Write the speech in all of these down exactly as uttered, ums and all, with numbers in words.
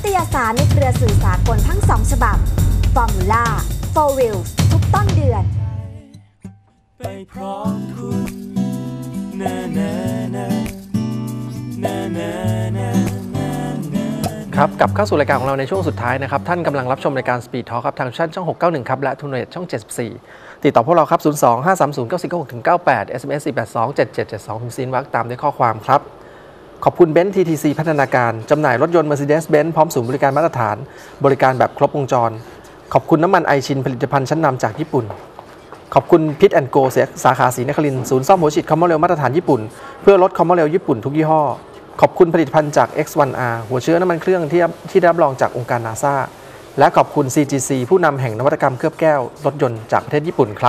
ตยสารในเครือสื่อสากลทั้งสองฉบับ Formula for Wheels ทุกต้นเดือนไปพร้อมคุณนานานานานานาครับกลับเข้าสู่รายการของเราในช่วงสุดท้ายนะครับท่านกำลังรับชมรายการ Speed Talk ครับทางช่องหกเก้าหนึ่งครับและทูนเนตช่องเจ็ดสิบสี่ติดต่อพวกเราครับศูนย์ สอง ห้า สาม ศูนย์ เก้า สี่ เก้า หก ถึง เก้า แปด เอส เอ็ม เอส สี่ แปด สอง เจ็ด เจ็ด เจ็ด สองพิมพ์ซีนวรรคตามด้วยข้อความครับขอบคุณเบนซ์ ที ที ซี พัฒนาการจำหน่ายรถยนต์ Mercedes-Benz พร้อมศูนย์บริการมาตรฐานบริการแบบครบวงจรขอบคุณน้ำมันไอชินผลิตภัณฑ์ชั้นนำจากญี่ปุ่นขอบคุณพิทแอนด์โกสาขาศรีนครินทร์ศูนย์ซ่อมหัวฉีดคอมมอนเรลมาตรฐานญี่ปุ่นเพื่อลดคอมมอนเรลญี่ปุ่นทุกยี่ห้อขอบคุณผลิตภัณฑ์จาก เอ็กซ์ วัน อาร์ หัวเชื้อน้ำมันเครื่องที่ที่ได้รับรองจากองค์การ NASA และขอบคุณ ซี จี ซี ผู้นำแห่งนวัตกรรมเคลือบแก้วรถยนต์จากประเทศญี่ปุ่นครับ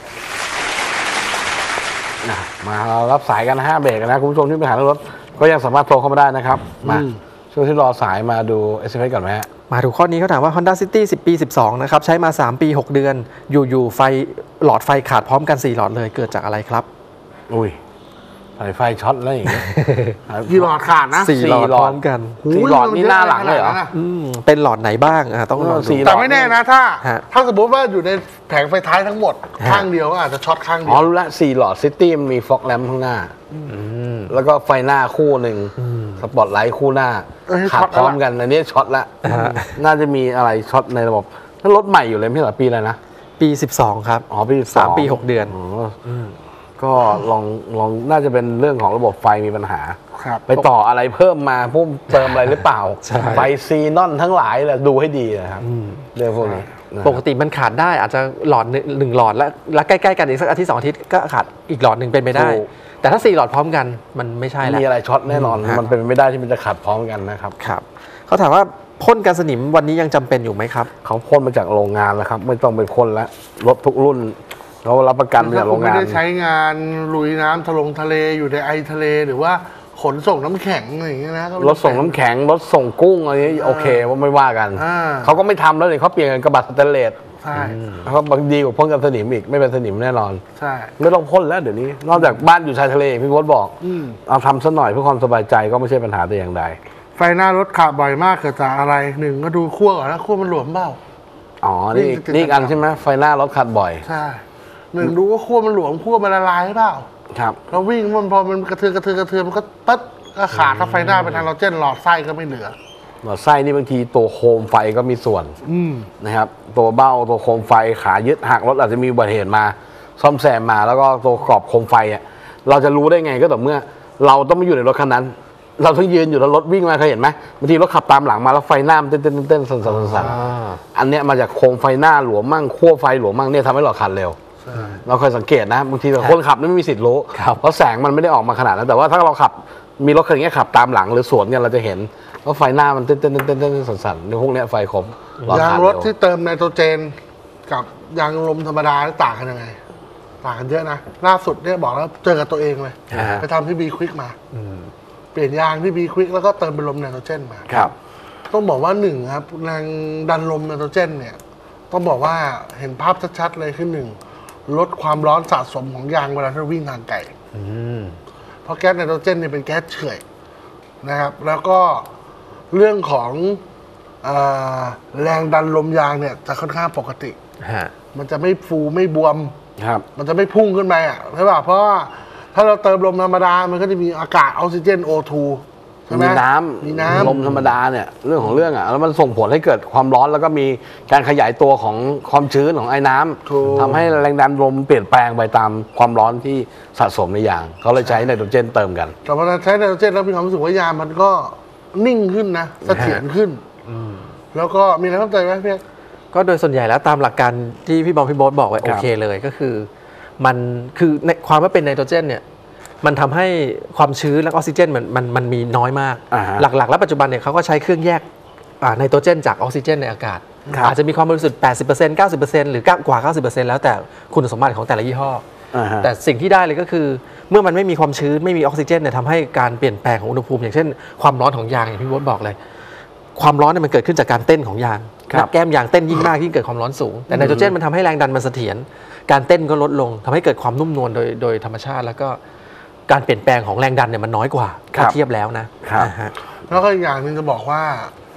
มาเรารับสายกันห้าเบรกนะคุณผู้ชมที่ไปหารถก็ยังสามารถโทรเข้ามาได้นะครับมาช่วงที่รอสายมาดู เอส เอ็ม เอส ก่อนไหมฮะมาดูข้อนี้เขาถามว่า Honda City สิบ ปี สิบสอง นะครับใช้มาสามปีหกเดือนอยู่ๆไฟหลอดไฟขาดพร้อมกันสี่หลอดเลยเกิดจากอะไรครับอุ้ยสายไฟช็อตแล้วอย่างเงี้ยกี่หลอดขาดนะสี่หลอดพร้อมกันสี่หลอดนี่หน้าหลังเลยเหรอเป็นหลอดไหนบ้างอ่ะต้องลองดูแต่ไม่แน่นะถ้าถ้าสมมติว่าอยู่ในแผงไฟท้ายทั้งหมดข้างเดียวก็อาจจะช็อตข้างเดียวอ๋อรู้ละสี่หลอดซิตี้มีฟ็อกแลมป์ข้างหน้าแล้วก็ไฟหน้าคู่หนึ่งสปอตไลท์คู่หน้าขาดพร้อมกันอันนี้ช็อตละน่าจะมีอะไรช็อตในระบบถ้ารถใหม่อยู่เลยไม่ใช่หรอปีอะไรนะปีสิบสองครับอ๋อปีสามปีหกเดือนก็ลองลองน่าจะเป็นเรื่องของระบบไฟมีปัญหาไปต่ออะไรเพิ่มมาพุ่มเติมอะไรหรือเปล่าไฟซีนอนทั้งหลายแหละดูให้ดีนะครับเรื่องพวกนี้ปกติมันขาดได้อาจจะหลอดหนึ่งหลอดแล้วแล้วใกล้ๆกันอีกสักอาทิตย์สองอาทิตย์ก็ขาดอีกหลอดหนึ่งเป็นไปได้แต่ถ้าสี่หลอดพร้อมกันมันไม่ใช่แล้วมีอะไรช็อตแน่นอนมันเป็นไม่ได้ที่มันจะขาดพร้อมกันนะครับครับเขาถามว่าพ่นกันสนิมวันนี้ยังจำเป็นอยู่ไหมครับเขาพ่นมาจากโรงงานแล้วครับไม่ต้องเป็นคนแล้วรถทุกรุ่นเรารับประกันจากโรงงานไม่ได้ใช้งานลุยน้ำทะลงทะเลอยู่ในไอทะเลหรือว่าขนส่งน้ำแข็งอะไรอย่างเงี้ยนะรถส่งน้ำแข็งรถส่งกุ้งอะไรนี้โอเคว่าไม่ว่ากันเขาก็ไม่ทำแล้วเลยเขาเปลี่ยนกระบะสแตนเลสใช่เขาบางดีกว่าพ่นกันสนิมอีกไม่เป็นสนิมแน่นอนใช่ไม่ต้องพ่นแล้วเดี๋ยวนี้นอกจากบ้านอยู่ชายทะเลพี่โค้ชบอกเอาทำซะหน่อยเพื่อความสบายใจก็ไม่ใช่ปัญหาแต่อย่างใดไฟหน้ารถขาดบ่อยมากเกิดจากอะไรหนึ่งก็ดูขั้วก่อนนะขั้วมันหลวมเปล่าอ๋อนี่นี่อันใช่ไหมไฟหน้ารถขาดบ่อยใช่หนึ่งดูว่าขั้วมันหลวมขั้วมันละลายหรือเปล่าครับเราวิ่งมันพอมันกระเทือนกระเทือนกระเทือนมันก็ปั๊ดก็ขาดถ้าไฟหน้าเป็นไฮโดรเจนหลอดไส้ก็ไม่เหลือหลอดไส้นี่บางทีตัวโคมไฟก็มีส่วนนะครับตัวเบ้าตัวโคมไฟขายึดหักรถอาจจะมีอุบัติเหตุมาซ่อมแซมมาแล้วก็ตัวกรอบโคมไฟอ่ะเราจะรู้ได้ไงก็ต่อเมื่อเราต้องไม่อยู่ในรถคันนั้นเราต้องยืนอยู่แล้วรถวิ่งมาเคยเห็นไหมบางทีรถขับตามหลังมาแล้วไฟหน้ามันเต้นเต้นเต้นสั่นสั่นสั่นอันเนี้ยมาจากโคมไฟหน้าหลวมมั่งขั้วไฟหลวมมั่งเนี่ยทำให้หลอดขาดเร็วเราเคยสังเกตนะบางทีคนขับไม่มีสิทธิ์รู้เพราะแสงมันไม่ได้ออกมาขนาดนั้นแต่ว่าถ้าเราขับมีรถคันนี้ขับตามหลังหรือสวนเนี่ยเราจะเห็นว่าไฟหน้ามันเต้นเต้นเต้นเต้นสั่นๆในพวกนี้ไฟคมยางรถที่เติมไนโตรเจนกับยางลมธรรมดาต่างกันยังไงต่างกันเยอะนะล่าสุดเนี่ยบอกแล้วเจอกับตัวเองเลยไปทำที่บีควิกมาเปลี่ยนยางที่บีควิกแล้วก็เติมเป็นลมไนโตรเจนมาครับต้องบอกว่าหนึ่งครับแรงดันลมไนโตรเจนเนี่ยต้องบอกว่าเห็นภาพชัดๆเลยคือหนึ่งลดความร้อนสะสมของยางเวลาที่วิ่งทางไกลเพราะแก๊สไนโตรเจนเนี่ยเป็นแก๊สเฉื่อยนะครับแล้วก็เรื่องของแรงดันลมยางเนี่ยจะค่อนข้างปกติมันจะไม่ฟูไม่บวมมันจะไม่พุ่งขึ้นไปอ่ะใช่ป่ะเพราะว่าถ้าเราเติมลมธรรมดามันก็จะมีอากาศออกซิเจน โอ ทู ใช่ไหมมีน้ำมีน้ำลมธรรมดาเนี่ยเรื่องของเรื่องอ่ะแล้วมันส่งผลให้เกิดความร้อนแล้วก็มีการขยายตัวของความชื้นของไอ้น้ำทำให้แรงดันลมเปลี่ยนแปลงไปตามความร้อนที่สะสมในยางเขาเลยใช้ไนโตรเจนเติมกันแต่พอใช้ไนโตรเจนแล้วมีความรู้สึกว่ายางมันก็นิ่งขึ้นนะเสถียรขึ้นแล้วก็มีอะไรเพิ่มเติมไหมพี่ก็โดยส่วนใหญ่แล้วตามหลักการที่พี่บอมพี่โบ๊ทบอกไว้โอเคเลยก็คือมันคือในความว่าเป็นไนโตรเจนเนี่ยมันทำให้ความชื้นและออกซิเจนมันมันมันมีน้อยมากหลักๆแล้วปัจจุบันเนี่ยเขาก็ใช้เครื่องแยกไนโตรเจนจากออกซิเจนในอากาศอาจจะมีความบริสุทธิ์ แปดสิบเปอร์เซ็นต์ เก้าสิบเปอร์เซ็นต์ หรือกว่า เก้าสิบเปอร์เซ็นต์ แล้วแต่คุณสมบัติของแต่ละยี่ห้อแต่สิ่งที่ได้เลยก็คือเมื่อมันไม่มีความชื้นไม่มีออกซิเจนเนี่ยทำให้การเปลี่ยนแปลงของอุณหภูมิอย่างเช่นความร้อนของยางอย่างที่พี่โบ๊ทบอกเลยความร้อนเนี่ยมันเกิดขึ้นจากการเต้นของยางแก้มยางเต้นยิ่งมากยิ่งเกิดความร้อนสูงแต่ไนโตรเจนมันทำให้แรงดันมันเสถียรการเต้นก็ลดลงทำให้เกิดความนุ่มนวลโดยโดยธรรมชาติแล้วก็การเปลี่ยนแปลงของแรงดันเนี่ยมันน้อยกว่าถ้าเทียบแล้วนะแล้วก็อีกอย่างนึงจะบอกว่า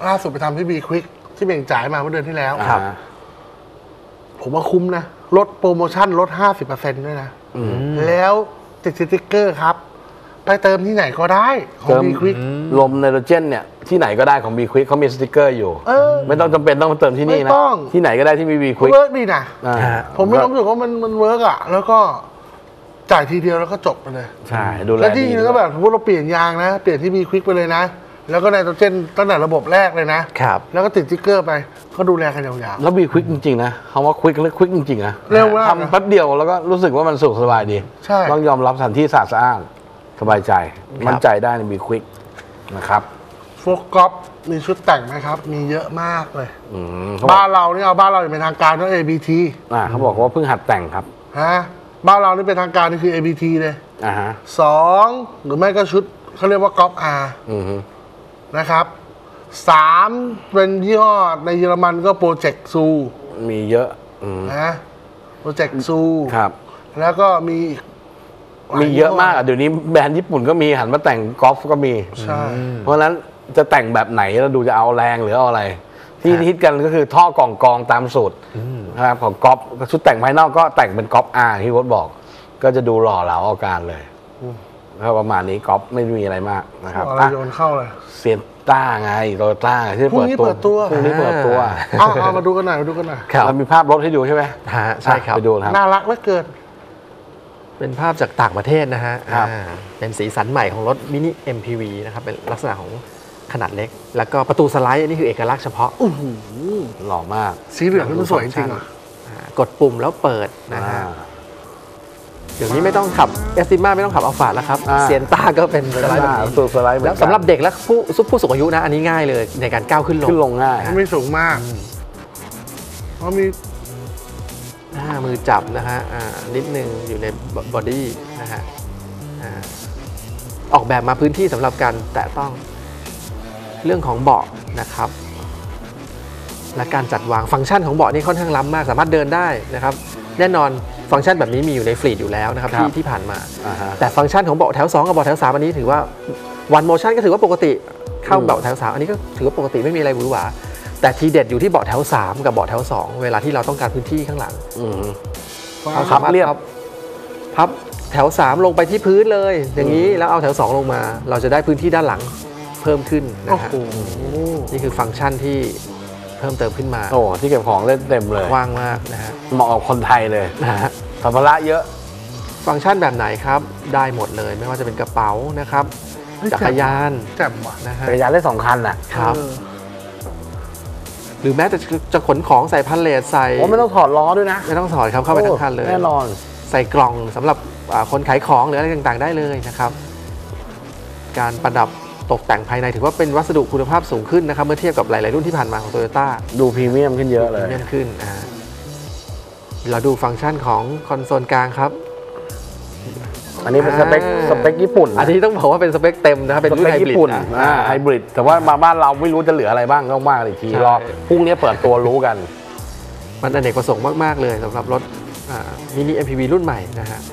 ล่าสุดไปทำที่บีควิกที่เบ่งจ่ายมาเมื่อเดือนที่แล้วครับผมว่าคุ้มนะลดโปรโมชั่นลด ห้าสิบเปอร์เซ็นต์ ด้วยนะ แล้วติดสติ๊กเกอร์ครับ ไปเติมที่ไหนก็ได้ของเติมบีควิกลมไนโตรเจนเนี่ยที่ไหนก็ได้ของ B Quick เขามีสติกเกอร์อยู่เออไม่ต้องจำเป็นต้องมาเติมที่นี่นะไม่ต้องที่ไหนก็ได้ที่มี B Quick เวิร์กดีนะอ่าผมไม่รู้สึกว่ามันมันเวิร์กอ่ะ แล้วก็จ่ายทีเดียวแล้วก็จบไปเลยใช่ดูแลแล้วที่ดีจริงๆก็แบบสมมติเราเปลี่ยนยางนะ เปลี่ยนที่บีควิกไปเลยนะ แล้วก็ไนโตรเจนตั้งแต่ระบบแรกเลยนะครับแล้วก็ติดสติ๊กเกอร์ไปก็ดูแลกันยาวแล้ว B Quick จริงๆนะคำว่า Quick และ Quick จริงๆนะเร็วมากนะทำแป๊บเดียวแล้วก็รู้สึกว่ามันสุขสบายดีใช่ต้องยอมรับสถานที่สะอาดสะอ้านสบายใจ มั่นใจได้ใน B Quick นะครับๆโฟกัสมีชุดแต่งไหมครับ มีเยอะมากเลยอืมเขาบอบ้าก นเรานี่เอาบ้านเราอย่างเป็นทางการก็ เอ บี ทีอ่าเขาบอกว่าเพิ่งหัดแต่งครับฮะบ้านเรานี่เป็นทางการนี่คือ เอ บี ที เลยอ่าฮะสองหรือไม่ก็ชุดเขาเรียกว่าก๊อปอาร์อือฮึนะครับสามเป็นยี่ห้อในเยอรมันก็โปรเจกต์ซูมีเยอะอืมนะโปรเจกต์ซูครับแล้วก็มีอีกหลมีเยอะมากห้อ่ะเดี๋ยวนี้แบรนด์ญี่ปุ่นก็มีหันมาแต่งกอล์ฟก็มีใช่เพราะฉะนั้นจะแต่งแบบไหนเราดูจะเอาแรงหรือเอาอะไร ที่ครับฮิตกันก็คือท่อกล่องกองตามสูตรนะครับของกอล์ฟชุดแต่งภายนอกก็แต่งเป็นกอล์ฟอาร์ที่วดบอก ก็จะดูหล่อเหลาเอาการเลยนะครับประมาณนี้กอล์ฟไม่มีอะไรมากนะครับอะไรอ่ะโยนเข้าเลยเซียนต้าไงโตโยต้าที่พรุ่งนี้เปิดตัวพรุ่งนี้เปิดตัวเอาเอามาดูกันหน่อยมาดูกันหน่อยครับเรามีภาพรถให้ดูใช่ไหมฮะใช่ครับไปดูนะครับน่ารักเหลือเกินเป็นภาพจากต่างประเทศนะฮะครับอ่าเป็นสีสันใหม่ของรถมินิ เอ็ม พี วี นะครับ เป็นลักษณะของขนาดเล็ก แล้วก็ประตูสไลด์อันนี้คือเอกลักษณ์เฉพาะหล่อมากสีเหลืองนี่มันสวยจริงๆอ่ะอ่ากดปุ่มแล้วเปิดนะฮะอ่าเดี๋ยวนี้ไม่ต้องขับเอสติมาไม่ต้องขับอัลฟาแล้วครับอ่าเซียนต้าก็เป็นสไลด์แบบนี้สูตรสไลด์เหมือนแล้กัวน สำหรับเด็กและผู้ผู้สูงอายุนะ อันนี้ง่ายเลยในการก้าวขึ้นลงขึ้นลงง่ายไม่สูงมากเพราะมีอ่ามือจับนะฮะอ่านิดนึงอยู่ในบอดี้นะฮะอ่าออกแบบมาพื้นที่สำหรับการแตะต้องเรื่องของเบาะนะครับ และการจัดวางฟังก์ชันของเบาะนี่ค่อนข้างล้ำมาก สามารถเดินได้นะครับ แน่นอนฟังก์ชันแบบนี้มีอยู่ในฟลีดอยู่แล้วนะครับครับที่ที่ผ่านมาอ่าฮะแต่ฟังก์ชันของเบาะแถวสองกับเบาะแถวสามอันนี้ถือว่าวันโมชั่นก็ถือว่าปกติเข้าอืมเบาะแถวสามอันนี้ก็ถือว่าปกติไม่มีอะไรหวือหวาแต่ทีเด็ดอยู่ที่เบาะแถวสามกับเบาะแถวสองเวลาที่เราต้องการพื้นที่ข้างหลังอืมเราสามารถเรียบพับพับแถวสามลงไปที่พื้นเลย อย่างนี้แล้วเอาแถวสองลงมา เราจะได้พื้นที่ด้านหลังเพิ่มขึ้นนะโอ้ฮะโหนี่คือฟังก์ชันที่เพิ่มเติมขึ้นมาโอ้ที่เก็บของเล่นเต็มเลยกว้างมากนะฮะเหมาะกับคนไทยเลยนะฮะสัมภาระเยอะฟังก์ชันแบบไหนครับ ได้หมดเลยไม่ว่าจะเป็นกระเป๋านะครับเฮ้ยจักรยานแจ่มว่ะนะฮะจักรยานได้สองคันน่ะครับเออหรือแม้แต่จะขนของใส่พันเลทใส่โอ้ไม่ต้องถอดล้อด้วยนะไม่ต้องถอดครับเข้าไปทั้งคันเลยแน่นอนใส่กล่องสำหรับอ่าคนขายของหรืออะไรต่างๆ ได้เลยนะครับ การประดับตกแต่งภายในถือว่าเป็นวัสดุคุณภาพสูงขึ้นนะครับ เมื่อเทียบกับหลายๆรุ่นที่ผ่านมาของ Toyota ดูพรีเมียมขึ้นเยอะเลยเพิ่มขึ้นอ่าเราดูฟังก์ชันของคอนโซลกลางครับอันนี้เป็นสเปคอ่าสเปคญี่ปุ่นนะอันนี้ต้องบอกว่าเป็นสเปคเต็มนะครับ เป็นสรุ่นเปคไฮบริญี่ดปุ่นนะอ่าไฮบริดแต่ว่ามาบ้านเราไม่รู้จะเหลืออะไรบ้างต้องว่ากันอีกทีใช่รอพรุ่งนี้เปิดตัวรู้กันมันอเนกประสงค์มากๆเลยสำหรับรถมินิ เอ็ม พี วี รุ่นใหม่นะฮะ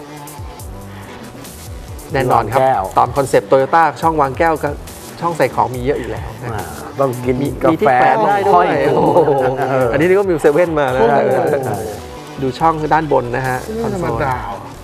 แน่นอนครับวางแก้วตามคอนเซปต์โตโยต้าช่องวางแก้วกับช่องใส่ของมีเยอะอยู่แล้วนะอ่าต้องกินมีกามีที่แฟแขวนได้ด้ห้วอยยโอ้โหอันนี้นี่ก็มิวเซเว่นมาแล้วโอ้โหดูช่องด้านบนนะฮะไม่ธรรมดา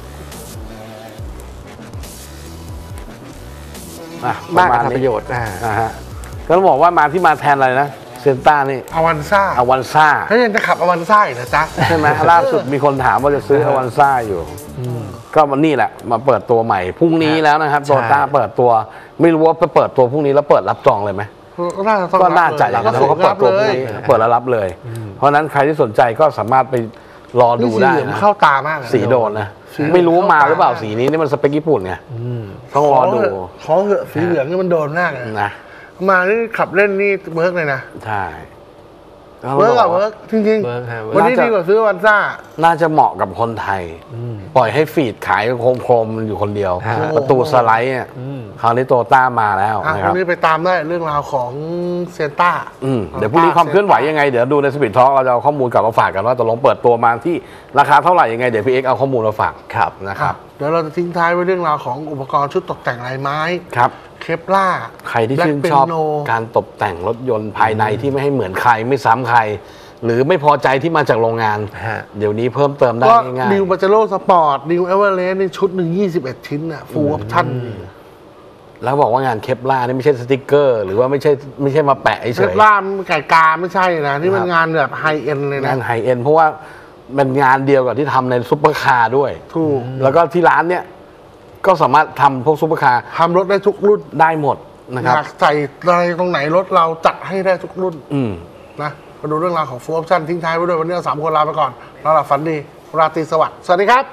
อ่ะมากปอัระตมาณประนี้โยชน์อ่าอ่าฮะก็ต้องบอกว่ามาที่มาแทนอะไรนะเซนต้านี่อวันซ่าอวันซ่าถ้ายังจะขับอวันซ่าอีกนะจ๊ะใช่ไหมล่าสุดมีคนถามว่าจะซื้ออวันซ่าอยู่ ก็มันนี่แหละมาเปิดตัวใหม่พรุ่งนี้แล้วนะครับโตต้าเปิดตัวไม่รู้ว่าไปเปิดตัวพรุ่งนี้แล้วเปิดรับจองเลยไหมก็น่าจะต้องก็น่าจะอย่างก็นั้นสูเพงราะเขาเปิดตัวพเลรุ่งยนี้เปิดแล้วรับเลย เพราะฉะนั้นใครที่สนใจก็สามารถไปรอดูนี่สีได้เหลืองนะเข้าตามากเลยสีโดนนะสีไม่รู้มาหรือเปล่าเข้าตาสีนี้นี่มันสเปคญี่ปุ่นไงต้องขรออเหดูอะขอเหอะสีเหลืองนี่มันโดนมากเลยนะมานี่ขับเล่นนี่เวิร์กเลยนะใช่เวิร์กอะเวิร์กจริงเวิร์กฮะๆเวิร์กวันนี้ดีกว่าซื้อวันซ่าน่าจะเหมาะกับคนไทย ปล่อยให้ฟีดขายโคมๆอยู่คนเดียวฮะประตูสไลด์เนี่ยคราวนี้โตต้ามาแล้วอ่ะนะควัรับนนี้ไปตามได้เรื่องราวของเซนต้าอืมเดี๋ยวพรุ่งนี้ความเคลื่อนไหวยังไงเดี๋ยวดูในสปีดทอล์กเราจะเอาข้อมูลกลับมาฝากกันว่าตกลงเปิดตัวมาที่ราคาเท่าไหร่ยังไงเดี๋ยวพี่เอ็กซ์เอาข้อมูลมาฝากครับนะครับเดี๋ยวเราจะทิ้งท้ายไว้เรื่องราวของอุปกรณ์ชุดตกแต่งลายไม้ครับแคเคปล่าใครที่ชื่นชอบการตกแต่งรถยนต์ภายในที่ไม่ให้เหมือนใครไม่ซ้ำใคร หรือไม่พอใจที่มาจากโรงงาน เดี๋ยวนี้เพิ่มเติมได้ก็ง่ายๆนิวปาเจโร่สปอร์ตนิวเอเวอเรสต์ในชุดหนึ่งยี่สิบเอ็ดชิ้นน่ะฟูลออปชั่นแล้วบอกว่างานเคปล่านี่ไม่ใช่สติกเกอร์ หรือว่าไม่ใช่ไม่ใช่มาแปะเฉเคปยล่าไก่กาไม่ใช่นะนี่มันงานแบบไฮเอ็นเลยนะงานไฮเอ็นเพราะว่าเป็นงานเดียวกับที่ทำในซุปเปอร์คาร์ด้วยถูกแล้วก็ที่ร้านเนี่ยก็สามารถทำพวกซุปเปอร์คาร์ทำรถได้ทุกรุ่นได้หมดนะครับอยากใส่อะไรตรงไหนรถเราจัดให้ได้ทุกรุ่นอืมนะมาดูเรื่องราวของฟูลออปชั่นทิ้งท้ายไว้ด้วยวันนี้เราสามคนลาไปก่อนเราหลับฝันดีราตรีสวัสดิ์สวัสดีครับ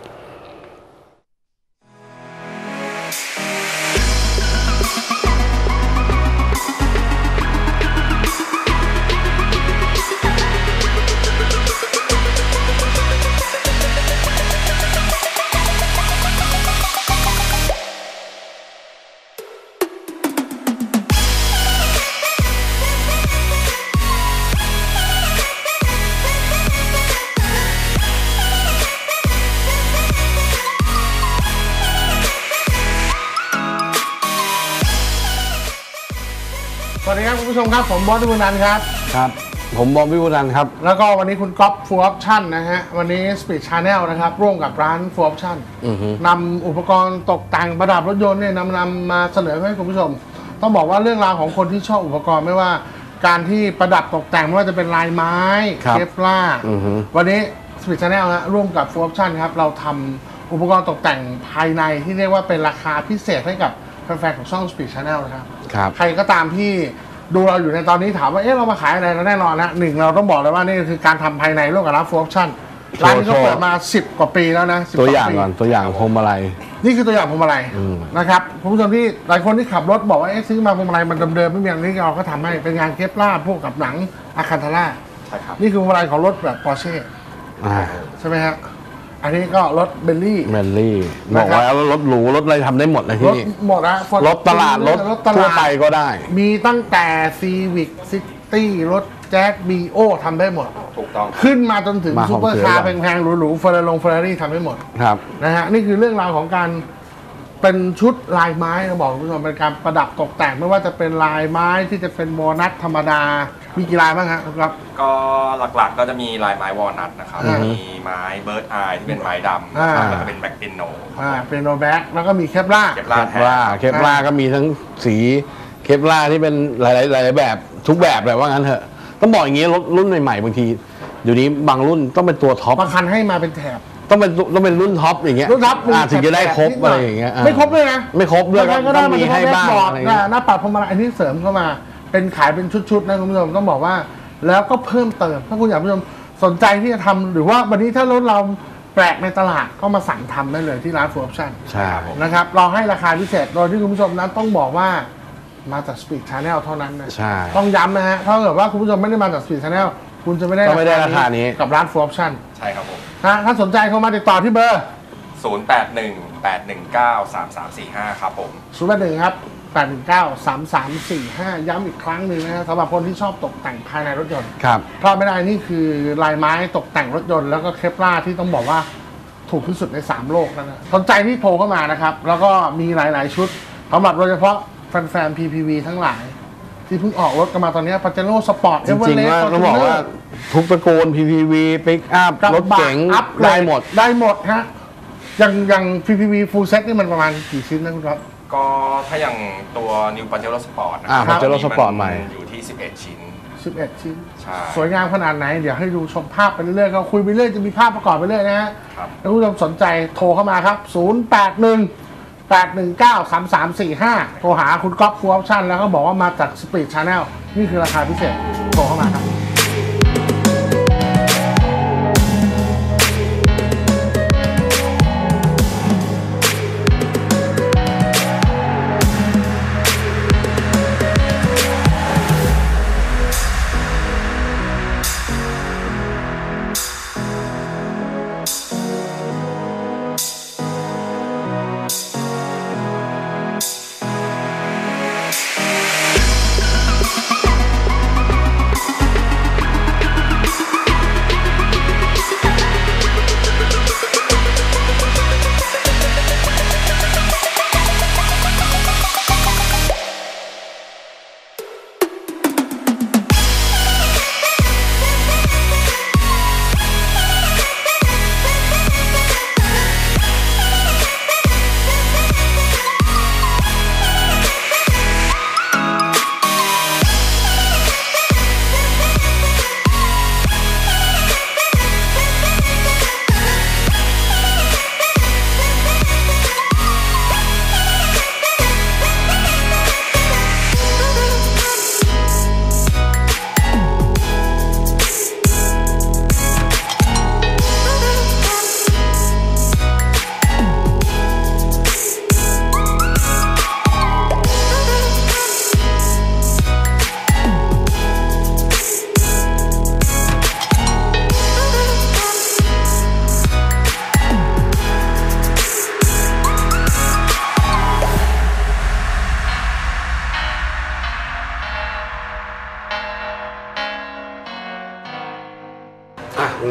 สวัสดีครับคุณผู้ชมครับผมบอสดุนันท์ครับครับ ผมบอมวิวุฒน์ครับแล้วก็วันนี้คุณก๊อฟฟูลออปชั่นนะฮะวันนี้ Speed Channel นะครับร่วมกับร้านฟูลออปชั่นอือฮึนำอุปกรณ์ตกแต่งประดับรถยนต์เนี่ยนำนำมาเสนอให้คุณผู้ชม ต้องบอกว่าเรื่องราวของคนที่ชอบอุปกรณ์ไม่ว่าการที่ประดับตกแต่งไม่ว่าจะเป็นลายไม้ครับเคปล่าอือฮึวันนี้ Speed Channel ฮะร่วมกับฟูลออปชั่นครับเราทำอุปกรณ์ตกแต่งภายในที่เรียกว่าเป็นราคาพิเศษให้กับแฟนๆของช่อง Speed Channel นะครับครับใครก็ตามที่ดูเราอยู่ในตอนนี้ถามว่าเอ๊ะเรามาขายอะไรแล้วแน่นอนนะหนึ่งเราต้องบอกเลยว่านี่คือการทำภายในร่วมกับร้านฟูลออปชั่นร้านนี้ก็เปิดมาสิบกว่าปีแล้วนะ10 ตัวอย่างปีก่อนตัวอย่างพวงมาลัยนี่คือตัวอย่างพวงมาลัยอืมนะครับคุณผู้ชมที่หลายคนที่ขับรถบอกว่าเอ๊ะซื้อมาพวงมาลัยมันเดิมๆไม่มีอะไรนี่เราก็ทำให้เป็นงานเคปล่าพวกกับหนังอาคันทาร่าใช่ครับนี่คือพวงมาลัยของรถแบบปอร์เช่อ่าใช่ไหมฮะอันนี้ก็รถเบลลี่แมนลี่บนะอกครับแล้วรถหรูรถอะไรทำได้หมดนะรที่ถนี่หมดนะรถตลาดรถรถตทั่วลาดไปก็ได้มีตั้งแต่ซีวิกซิตี้รถแจ๊สบีโอทำได้หมดถูกต้องขึ้นมาจนถึงมาของซูเปอร์คาร์เสือก่อนแพงๆหรูๆเฟอร์รารี่เฟอร์รารี่ทำได้หมดครับนะฮะนี่คือเรื่องราวของการเป็นชุดลายไม้นะบอกคุณผู้ชมเป็นการประดับตกแต่งไม่ว่าจะเป็นลายไม้ที่จะเป็นโมนัทธรรมดา มีกี่ลายบ้างฮะครับก็หลักๆก็จะมีลายไม้วอลนัทนะครับอือฮึมีไม้เบิร์ดอายที่เป็นไม้ดำอ่าแล้วก็เป็นแบ็กเปียโนอ่าเป็นโนแบ็กแล้วก็มีเคปล่าเก็บเคลาดปแท้ล่าเคปล่าก็มีทั้งสีเคปล่าที่เป็นหลายๆหลายๆแบบทุกแบบแบบว่างั้นเถอะต้องบอกอย่างนี้รถรุ่นใหม่ๆบางทีเดี๋ยวนี้บางรุ่นต้องเป็นตัวท็อปบางคันให้มาเป็นแถบต้องเป็นต้องเป็นรุ่นท็อปอย่างเงี้ยรุ่นท็อปอ่าถึงจะได้ครบนิดหน่อะไรอยอย่างเงี้ยอ่าไม่ครบด้วยนะไม่ครบด้วยบางคันก็ต้ได้องมันมีจะให้ให้บ้างบอร์ดอะไรเงี้ยหน้าปัดพวงมาลัยอันนี้เสริมเข้ามา เป็นขายเป็นชุดๆนะคุณผู้ชมต้องบอกว่า แล้วก็เพิ่มเติมถ้าคุณอยากคุณผู้ชมสนใจที่จะทำหรือว่าวันนี้ถ้ารถเราแปลกในตลาดก็มาสั่งทำได้เลยที่ร้านฟูลออปชั่นใช่นะครับเราให้ราคาพิเศษโดยที่คุณผู้ชมนั้นต้องบอกว่ามาจาก Speed Channel เท่านั้นนะใช่ต้องย้ำนะฮะถ้าเกิดว่าคุณผู้ชมไม่ได้มาจาก Speed Channel คุณจะไม่ได้ก็ไม่ได้ราคานี้กับร้านฟูลออปชั่นใช่ครับผมนะถ้าสนใจโทรมาติดต่อที่เบอร์ศูนย์ แปด หนึ่ง แปด หนึ่ง เก้า สาม สาม สี่ ห้า ครับผมศูนย์ แปด หนึ่ง ครับ แปด หนึ่ง เก้า สาม สาม สี่ ห้า ย้ำอีกครั้งหนึ่งนะฮะสำหรับคนที่ชอบตกแต่งภายในรถยนต์ครับพลาดไม่ได้นี่คือลายไม้ตกแต่งรถยนต์แล้วก็เคปล่าที่ต้องบอกว่าถูกที่สุดในสามโลกแล้วนะสนใจที่โทรเข้ามานะครับ แล้วก็มีหลาย ๆ ชุดสำหรับโดยเฉพาะแฟนๆ พี พี วี ทั้งหลาย ที่เพิ่งออกรถกันมาตอนนี้ปาเจโร่สปอร์ตจริงๆว่าต้องบอกว่าทุกตระกูล พี พี วี ปิกอัพ รถเก๋งอัพได้หมดได้หมดฮะอย่างอย่าง พี พี วี full set นี่มันประมาณกี่ชิ้นนะคุณครับก็ถ้าอย่างตัว New Pajero Sport นะอ่าครับ Pajero Sport ใหม่อยู่ที่ สิบเอ็ด ชิ้นสิบเอ็ด ชิ้นใช่สวยงามขนาดไหน เดี๋ยวให้ดูชมภาพไปเรื่อยๆก็คุยไปเรื่อยจะมีภาพประกอบไปเรื่อยนะฮะครับถ้าคุณผู้ชมสนใจโทรเข้ามาครับ ศูนย์ แปด หนึ่ง แปด หนึ่ง เก้า สาม สาม สี่ ห้า โทรหาคุณก๊อฟฟูลออปชั่นแล้วก็บอกว่ามาจาก Speed Channel นี่คือราคาพิเศษ โทรเข้ามาครับ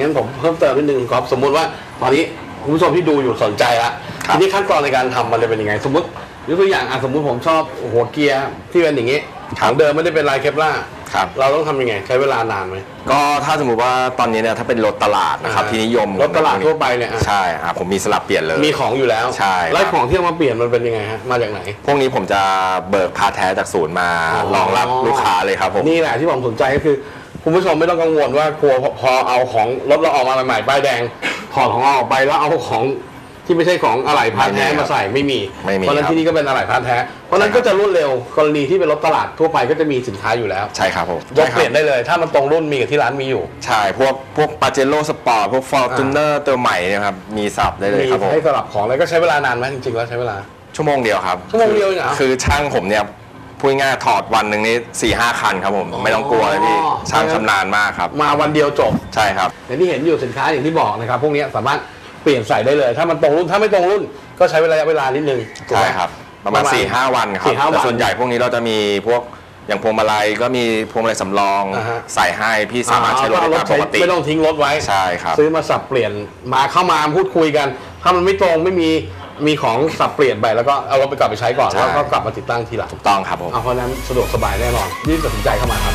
งั้นผมเพิ่มเติมนิดนึงครับสมมุติว่าตอนนี้คุณผู้ชมที่ดูอยู่สนใจละทีนี้ขั้นตอนในการทำมันจะเป็นยังไงสมมติยกตัวอย่างอ่ะสมมุติผมชอบหัวเกียร์ที่เป็นอย่างนี้ถังเดิมไม่ได้เป็นลายเคปล่าครับเราต้องทำยังไงใช้เวลานานไหมก็ถ้าสมมุติว่าตอนนี้เนี่ยถ้าเป็นรถตลาดนะครับที่นิยมรถตลาดทั่วไปเนี่ยใช่ครับผมมีสลับเปลี่ยนเลยมีของอยู่แล้วใช่แล้วของที่เอามาเปลี่ยนมันเป็นยังไงฮะมาจากไหนพวกนี้ผมจะเบิกพาแท้จากศูนย์มารองรับลูกค้าเลยครับผมนี่แหละที่ผมสนใจก็คือคุณผู้ชมไม่ต้องกังวลว่ากลัวพอเอาของรถเราออกมาใหม่ๆป้ายแดงถอดของออกไปแล้วเอาของที่ไม่ใช่ของอะไหล่พาร์ทแท้มาใส่ไม่มีเพราะนั้นที่นี่ก็เป็นอะไหล่พาร์ทแท้เพราะนั้นก็จะรวดเร็วกรณีที่เป็นรถตลาดทั่วไปก็จะมีสินค้าอยู่แล้วใช่ครับผมรถเปลี่ยนได้เลยถ้ามันตรงรุ่นมีกับที่ร้านมีอยู่ใช่พวกพวกปาเจโร่สปอร์ตพวกฟอร์จูเนอร์ตัวใหม่เนี่ยครับมีสับได้เลยครับผมให้สลับของแล้วก็ใช้เวลานานไหมจริงๆแล้วใช้เวลาชั่วโมงเดียวครับชั่วโมงเดียวเหรอคือช่างผมเนี่ยพูดง่ายถอดวันหนึ่งนี่สี่ห้าคันครับผมไม่ต้องกลัวเลยพี่ช่างชำนาญมากครับมาวันเดียวจบใช่ครับอย่างที่เห็นอยู่สินค้าอย่างที่บอกนะครับพวกนี้สามารถเปลี่ยนใส่ได้เลยถ้ามันตรงรุ่นถ้าไม่ตรงรุ่นก็ใช้เวลาเวลานิดนึงใช่ครับประมาณ สี่ห้า วันครับแต่ส่วนใหญ่พวกนี้เราจะมีพวกอย่างพวงมาลัยก็มีพวงมาลัยสำรองใส่ให้พี่สามารถใช้รถได้ตามปกติไม่ต้องทิ้งรถไว้ใช่ครับซื้อมาสับเปลี่ยนมาเข้ามาพูดคุยกันถ้ามันไม่ตรงไม่มีมีของสับเปลี่ยนไปแล้วก็เอารถไปกลับไปใช้ก่อนแล้วก็กลับมาติดตั้งทีหลังถูกต้องครับผมเพราะนั้นสะดวกสบายแน่นอนรีบตัดสินใจเข้ามาครับ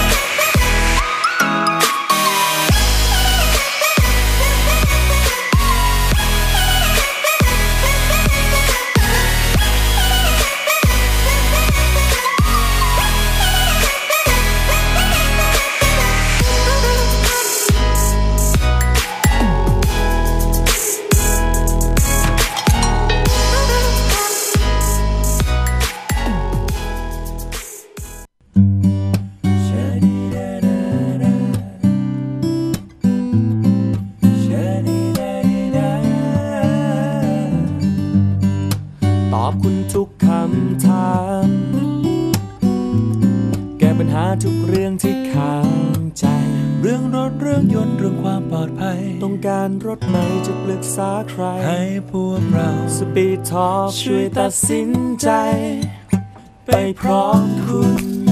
ตอบคุณทุกคำถามแก้ปัญหาทุกเรื่องที่ข้างใจเรื่องรถเรื่องยนต์เรื่องความปลอดภัยต้องการรถไหนจะปรึกษาใครให้พวกเรา Speed Talk ช่วยตัดสินใจไปพร้อมคุณ